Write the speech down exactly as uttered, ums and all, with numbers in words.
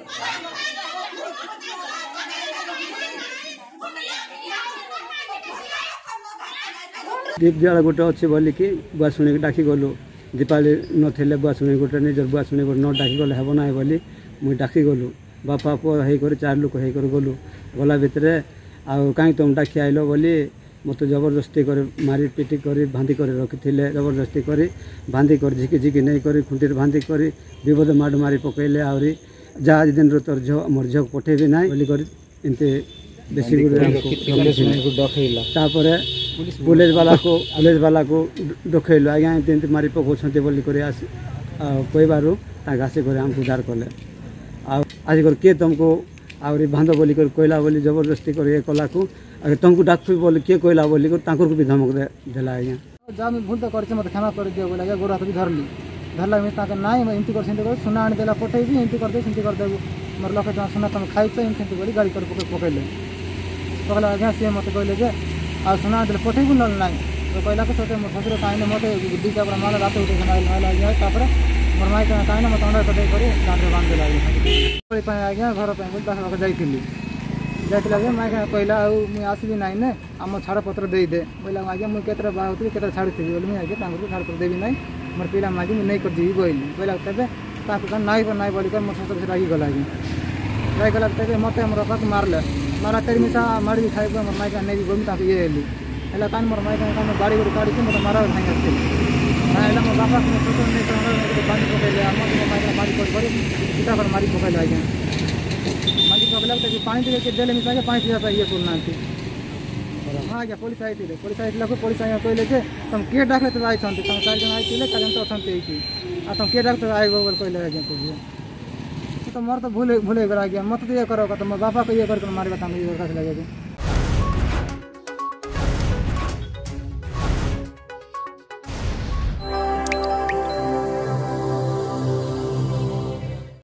दीप जला गोटे अच्छे बोल कि बुआ शुणी डाकी गलु दीपावली नथिले बुआ शुणी गोटे निजर बुआ शुणी गोटे न डाकी गले हेब ना बोली मुई डाकी गलु बापा पुआ होकर चार लोक होकर गलु गला भितर आउ कहीं तुम डाकी आइल बोली मत जबरदस्ती कर मारी पिटी कर बांधी कर रखी जबरदस्ती कर बांधी कर झिकी झिकी नहीं कर खुंटी बांधी कर विपद माड़ मारी पकड़े आहरी जहाँ दिन तोर झ मोर झ पठेबी ना बोली कर एमती बेसी तापर पुलिस वाला को पुलिस वाला को डकैलु आज्ञा एमती मारी पकाउछन्ते बोली कर कहबारू आसिक आमको उद्धार कले आज कर किए तुमको आहरी बांध बोली कर कहला बोली जबरदस्ती कर ये कला को तुमको डाक बोली किए कहला बोली कर भी धमक देला आज्ञा जहाँ मुझे भूल तो कर मत क्षमा कर दियो बोला गोर हाथ भी धरली धरला मुझे ना एमती कर सुना आनी देला पठेबी एमती करदे सेमती करदेबू मोर लक्ष टका सुना तुम खाइछ एमती बोली गाड़ी कर पकड़े पकड़ा आज्ञा सी मत कहले जे आ सुना दे पठेबू ना ना तो कहला के सोचे मोर ससुर कहीं मत दुईटा माल रात उठे आज्ञा तापर मोर माई कहीं मत अंडा कटे कर गाँव बांध देला आज्ञा घर पर जाइली जाइए माई कहला मुझे आसबी ना ने आम छाड़पत्र देदे बोला आज्ञा मुझे केतरा बाहर केतरा छाड़ी बोली मुझे आज्ञा छाड़पत्र देवी ना मोर पिला मागी मुझे नहीं करजी कहली कहला तेज नाई पर नाई बोलिक मोर ससुर से रागिगला आज्ञा रागिगला तेज मत मोर बापा मारले मारा तेरी मिसा माड़ी खाई मोर माई नहीं गमी ताकि ये हेली है तान मोर माई बाड़ी गोड़ी काढ़ी मत मारा भाई आसती ना मोर बापा मोर ससुर नहीं बांधी पकड़े मत मोर माई बाड़ी कर सीधा पर मारी पकड़े आज्ञा मारी पकड़ा तो पानी टे देले मिसा पानी पीवा ये करना हाँ आज्ञा पुलिस आई पुलिस आई पुलिस आज्ञा कहले जे तुम किए डाकले तो आई तुम चार जन आई चार जन तो अच्छा तुम किए डाक तो आए बोल कहले आज्ञा पूछिए तो मोर तो भूल भूल गला आज्ञा मत तो ये करो तो मोर बापा को ये कर मारे ये लगे